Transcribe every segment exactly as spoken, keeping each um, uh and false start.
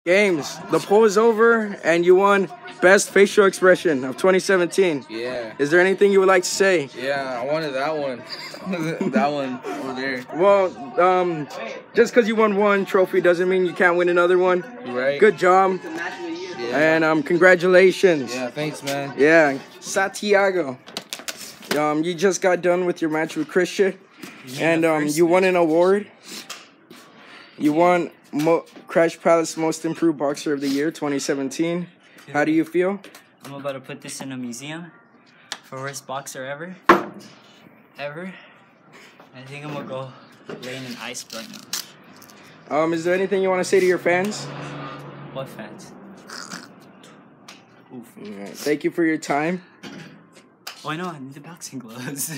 Games. The poll is over, and you won Best Facial Expression of twenty seventeen. Yeah. Is there anything you would like to say? Yeah, I wanted that one. That one over there. Well, um, just because you won one trophy doesn't mean you can't win another one. Right. Good job. Yeah. And um, congratulations. Yeah, thanks, man. Yeah, Santiago. Um, you just got done with your match with Christian, and um, you won an award. You won Mo Crash Palace Most Improved Boxer of the Year twenty seventeen. How do you feel? I'm about to put this in a museum for worst boxer ever. Ever. I think I'm gonna go lay in an ice right now. Um, is there anything you want to say to your fans? What fans? Oof. Yeah, thank you for your time. Oh, I know, I need the boxing gloves.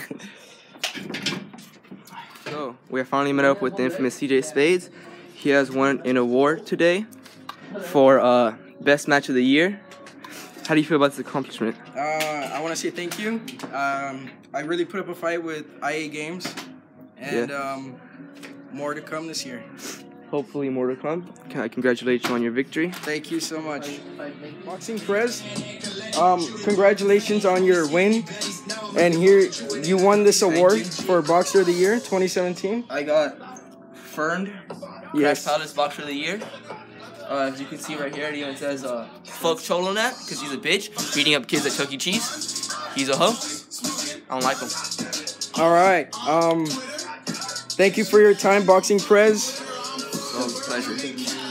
So, we have finally met up with the infamous C J Spades. He has won an award today for uh, Best Match of the Year. How do you feel about this accomplishment? Uh, I want to say thank you. Um, I really put up a fight with I A Games, and Yeah. um, more to come this year. Hopefully more to come. Can I congratulate you on your victory? Thank you so much. Boxing Prez, um, congratulations on your win. And here, you won this award for Boxer of the Year twenty seventeen. I got Ferned, Yes. Crash Palace Boxer of the Year. Uh, as you can see right here, it even says uh, fuck Cholonat, because he's a bitch, beating up kids at Chuck E. Cheese. He's a hoe. I don't like him. All right. Um, thank you for your time, Boxing Prez. So, pleasure.